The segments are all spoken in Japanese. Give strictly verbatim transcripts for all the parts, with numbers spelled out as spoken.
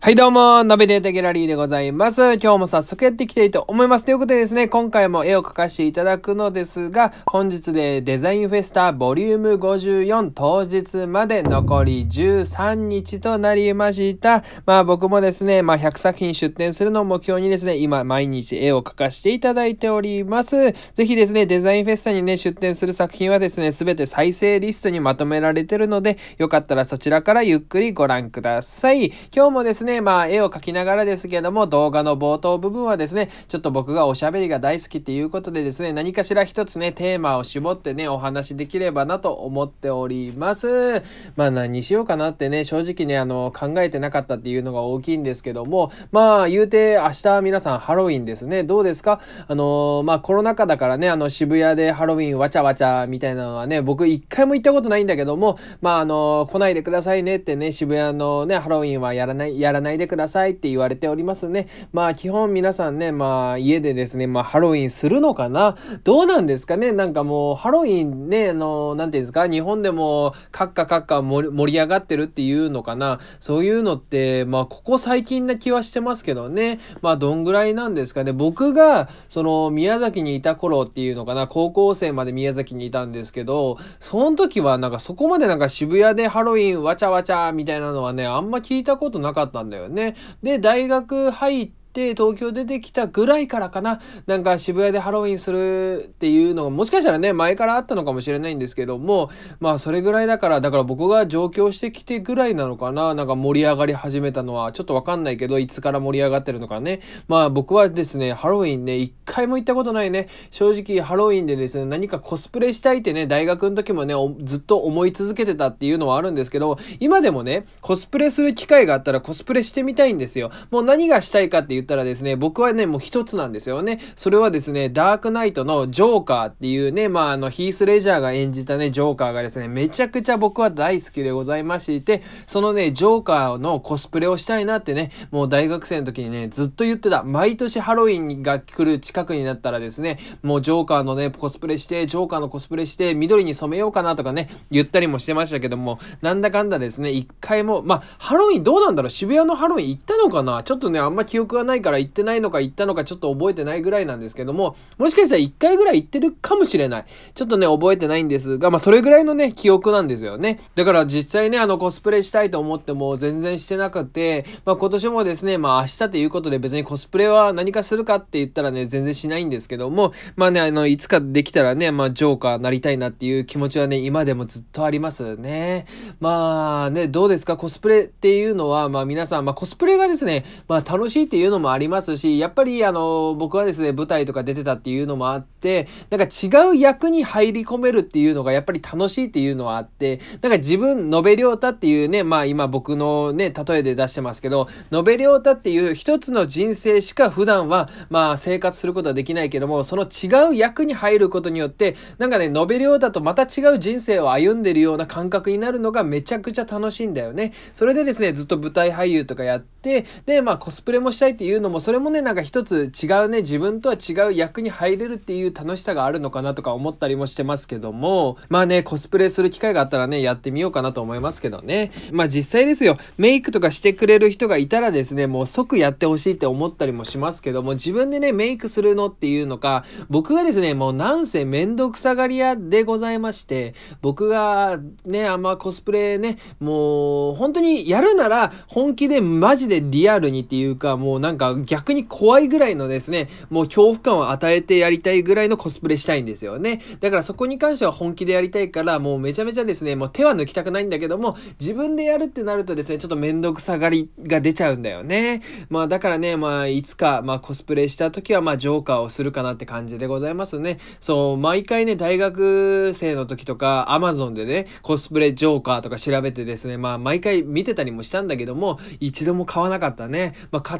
はいどうも、ナビゲーターギャラリーでございます。今日も早速やっていきたいと思います。ということでですね、今回も絵を描かせていただくのですが、本日でデザインフェスタボリュームごじゅうよん当日まで残りじゅうさんにちとなりました。まあ僕もですね、まあひゃくさくひん出展するのを目標にですね、今毎日絵を描かせていただいております。ぜひですね、デザインフェスタにね、出展する作品はですね、すべて再生リストにまとめられているので、よかったらそちらからゆっくりご覧ください。今日もですね、まあ絵を描きながらですけども、動画の冒頭部分はですね、ちょっと僕がおしゃべりが大好きっていうことでですね、何かしら一つね、テーマを絞ってね、お話できればなと思っております。まあ何しようかなってね、正直ね、あの、考えてなかったっていうのが大きいんですけども、まあ言うて明日皆さんハロウィンですね。どうですか？あのー、まあコロナ禍だからね、あの渋谷でハロウィンわちゃわちゃみたいなのはね、僕一回も行ったことないんだけども、まああのー、来ないでくださいねってね、渋谷のね、ハロウィンはやらない、やらないでくださいって言われておりますね。まあ基本皆さんね、まあ家でですね、まあハロウィンするのかな？どうなんですかね？なんかもうハロウィンね、あの、なんていうんですか、日本でもカッカカッカ盛り盛り上がってるっていうのかな？そういうのって、まあここ最近な気はしてますけどね。まあどんぐらいなんですかね。僕がその宮崎にいた頃っていうのかな、高校生まで宮崎にいたんですけど、その時はなんかそこまでなんか渋谷でハロウィンわちゃわちゃみたいなのはね、あんま聞いたことなかったんだよね。で、大学入って東京出てきたぐらいからかな、なんか渋谷でハロウィンするっていうのがもしかしたらね、前からあったのかもしれないんですけども、まあそれぐらいだから、だから僕が上京してきてぐらいなのかな、なんか盛り上がり始めたのはちょっとわかんないけど、いつから盛り上がってるのかね。まあ僕はですね、ハロウィンね、一回も行ったことないね。正直ハロウィンでですね、何かコスプレしたいってね、大学の時もね、ずっと思い続けてたっていうのはあるんですけど、今でもね、コスプレする機会があったらコスプレしてみたいんですよ。もう何がしたいかって言ったらですね、僕はね、もう一つなんですよね。それはですね、ダークナイトのジョーカーっていうね、まああの、ヒース・レジャーが演じたね、ジョーカーがですね、めちゃくちゃ僕は大好きでございまして、そのね、ジョーカーのコスプレをしたいなってね、もう大学生の時にね、ずっと言ってた。毎年ハロウィンが来る近くになったらですね、もうジョーカーのね、コスプレして、ジョーカーのコスプレして、緑に染めようかなとかね、言ったりもしてましたけども、なんだかんだですね、一回も、まあ、ハロウィンどうなんだろう？渋谷のハロウィン行ったのかな？ちょっとね、あんま記憶がないから行ってないのか行ったのかちょっと覚えてないぐらいなんですけども、もしかしたら一回ぐらい行ってるかもしれない。ちょっとね、覚えてないんですが、まあ、それぐらいのね、記憶なんですよね。だから実際ね、あの、コスプレしたいと思っても全然してなくて、まあ、今年もですね、まあ、明日ということで別にコスプレは何かするかって言ったらね、全然しないんですけども、まあね、あの、いつかできたらね、まあ、ジョーカーなりたいなっていう気持ちはね、今でもずっとありますね。まあね、どうですか？コスプレっていうのは、まあ皆さん、まあコスプレがですね、まあ楽しいっていうのもありますし、やっぱりあの、僕はですね、舞台とか出てたっていうのもあって、なんか違う役に入り込めるっていうのがやっぱり楽しいっていうのはあって、なんか自分、野辺良太っていうね、まあ今僕のね、例えで出してますけど、野辺良太っていう一つの人生しか普段は、まあ生活することはできないけども、その違う役に入ることによって、なんかね、野辺良太とまた違う人生を歩んでるような感覚になるのがめちゃくちゃ楽しいんだよね。それでですね、ずっと舞台俳優とかやって、で、まあコスプレもしたいっていうのも、それもね、なんか一つ違うね、自分とは違う役に入れるっていう楽しさがあるのかなとか思ったりもしてますけども、まあね、コスプレする機会があったらね、やってみようかなと思いますけどね。まあ実際ですよ、メイクとかしてくれる人がいたらですね、もう即やってほしいって思ったりもしますけども、自分でね、メイクするのっていうのか、僕がですね、もうなんせめんどくさがり屋でございまして、僕がね、あんまコスプレね、もう本当にやるなら本気でマジでリアルにっていうか、もうなんか逆に怖いぐらいのですね、もう恐怖感を与えてやりたいぐらいのコスプレしたいんですよね。だからそこに関しては本気でやりたいから、もうめちゃめちゃですね、もう手は抜きたくないんだけども、自分でやるってなるとですね、ちょっとめんどくさがりが出ちゃうんだよね。まあだからね、まあいつか、まあコスプレした時はまあジョーカーをするかなって感じでございますね。そう、毎回ね、大学生の時とか、アマゾンでね、コスプレジョーカーとか調べてですね、まあ毎回見てたりもしたんだけども、一度も買わなかったね。まあ買ってたらね、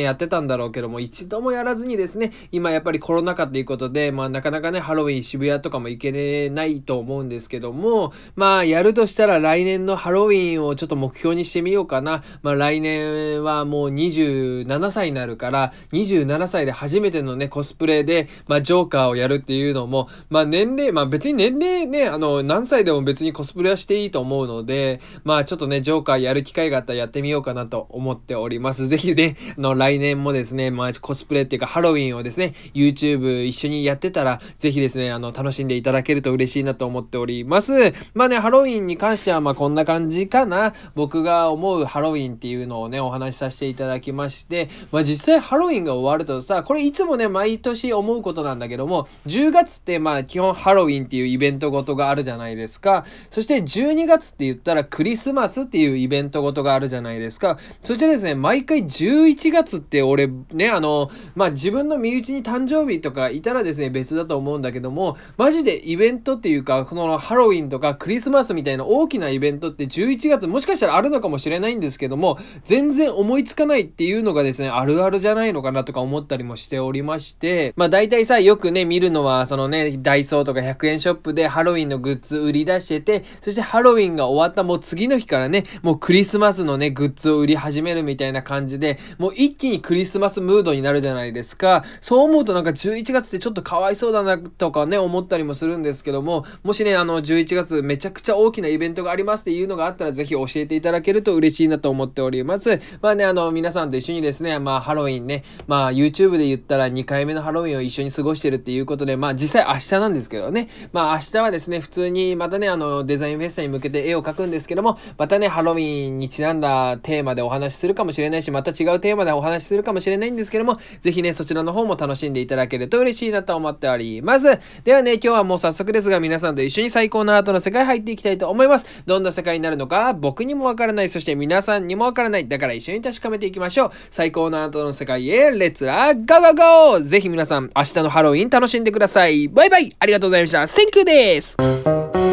やってたんだろうけども、一度もやらずにですね、今やっぱりコロナ禍ということで、まあなかなかね、ハロウィン渋谷とかも行けれないと思うんですけども、まあやるとしたら来年のハロウィンをちょっと目標にしてみようかな。まあ来年はもうにじゅうななさいになるから、にじゅうななさいで初めてのね、コスプレで、まあジョーカーをやるっていうのも、まあ年齢、まあ別に年齢ね、あの、何歳でも別にコスプレはしていいと思うので、まあちょっとね、ジョーカーやる機会があったらやってみようかなと思っております。ぜひね、あの、来年もですね、まあコスプレっていうかハロウィンをですね、YouTube 一緒にやってたら、ぜひですね、あの、楽しんでいただけると嬉しいなと思っております。まあね、ハロウィンに関してはまあこんな感じかな。僕が思うハロウィンっていうのをね、お話しさせていただきまして、まあ実際ハロウィンが終わるとさ、これいつもね、毎年思うことなんだけども、じゅうがつってまあ基本ハロウィンっていうイベントごとがあるじゃないですか。そしてじゅうにがつって言ったらクリスマスっていうイベントごとがあるじゃないですか。そしてですね、毎回じゅういちがつって俺ね、あの、まあ自分の身内に誕生日とかいたらですね、別だと思うんだけども、マジでイベントっていうか、このハロウィンとかクリスマスみたいな大きなイベントってじゅういちがつもしかしたらあるのかもしれないんですけども、全然思いつかないっていうのがですね、あるあるじゃないのかなとか思ったりもしておりまして、まあ大体さ、よくね、見るのは、そのね、ダイソーとかひゃくえんショップでハロウィンのグッズ売り出してて、そしてハロウィンが終わったもう次の日からね、もうクリスマスのね、グッズを売り始めるみたいな感じで、もう一気にクリスマスムードになるじゃないですか。そう思うとなんかじゅういちがつってちょっとかわいそうだなとかね、思ったりもするんですけども、もしね、あの、じゅういちがつめちゃくちゃ大きなイベントがありますっていうのがあったら、ぜひ教えていただけると嬉しいなと思っております。まあね、あの、皆さんと一緒にですね、まあハロウィンね、まあ YouTube で言ったらにかいめのハロウィンを一緒に過ごしてるっていうことで、まあ実際明日なんですけどね、まあ明日はですね、普通にまたね、あの、デザインフェスタに向けて絵を描くんですけども、またね、ハロウィンにちなんだテーマでお話しするかもしれないし、また違うテーマでお話しするかもしれないんですけども、ぜひね、そちらの方も楽しんでいただけると嬉しいなと思っております。ではね、今日はもう早速ですが、皆さんと一緒に最高のアートの世界入っていきたいと思います。どんな世界になるのか、僕にもわからない、そして皆さんにもわからない。だから一緒に確かめていきましょう。最高のアートの世界へ、レッツラゴーゴーゴー。ぜひ皆さん、明日のハロウィン楽しんでください。バイバイ。ありがとうございました。Thank you です。